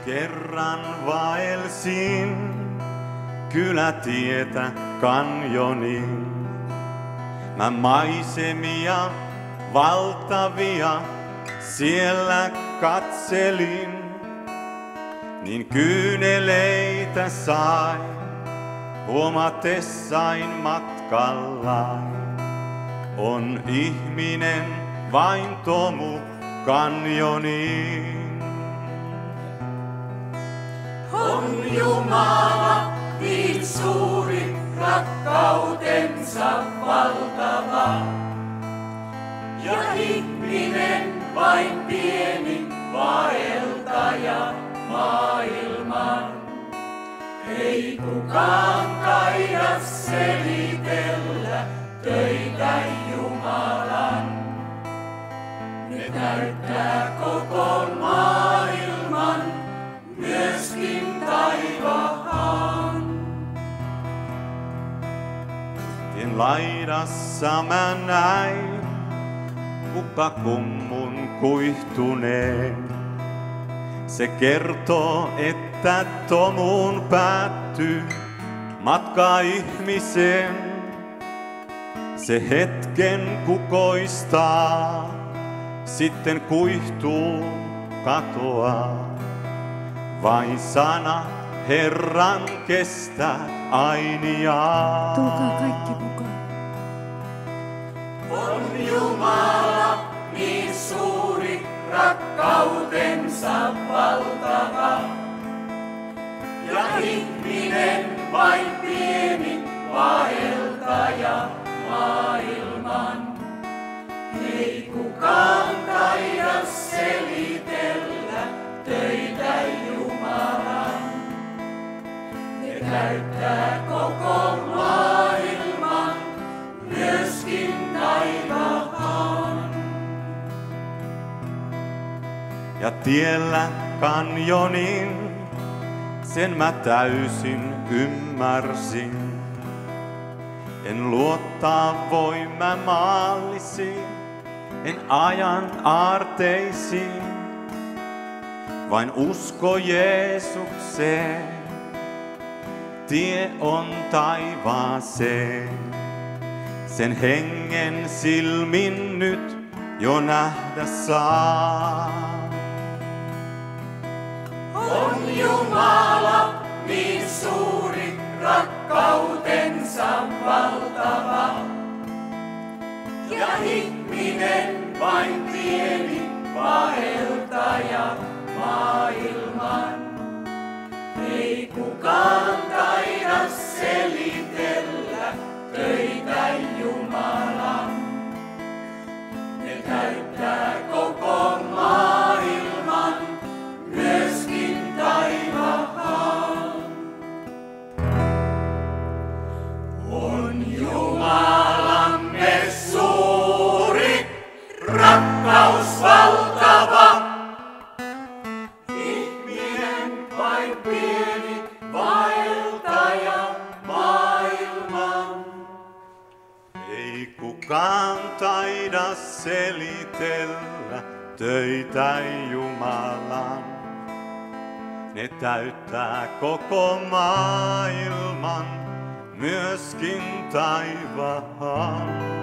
Kerran vaelsin kylätietä kanjoniin. Mä maisemia valtavia siellä katselin, niin kyyneleitä sain huomatessain matkallaan. On ihminen vain tomu kanjoniin. On Jumala niin suuri, rakkautensa valtava. Ja ihminen vain pieni vaeltaja maailman. Ei kukaan taida selitellä töitä Jumalan. Ne täyttää koko maailman, myöskin taivaan. Tien laidassa mä näin, kuka kummun kuihtuneen. Se kertoo, että tomuun päättyy matka ihmiseen. Se hetken kukoistaa, sitten kuihtuu, katoaa. Vain sana Herran kestää ainiaan. Tulkaa kaikki mukaan. On Jumala niin suuri, rakkautensa valtava. Ja ihminen vain pieni vaeltaja maailman. Ei kukaan taida selitellä töitä Jumalan. Ne täyttää koko maailman, myöskin taivaan. Ja tiellä kanjonin, sen mä täysin ymmärsin. En luottaa voi mä maallisiin, en ajan aarteisiin, vain usko Jeesukseen, tie on taivaaseen. Sen hengen silmin nyt jo nähdä saa. On Jumala niin suuri, rakkautensa valtava. Ja ihminen vain pieni vaeltaja maailman. Ei kukaan taida selitellä töitä Jumalan. Ne täyttää koko maailman, myöskin taivaan. On Jumalamme suuri, rakkaus valtava. Ihminen vain pieni vaeltaja maailman. Ei kukaan taida selitellä töitä Jumalan. Ne täyttää koko maailman, myöskin taivaan.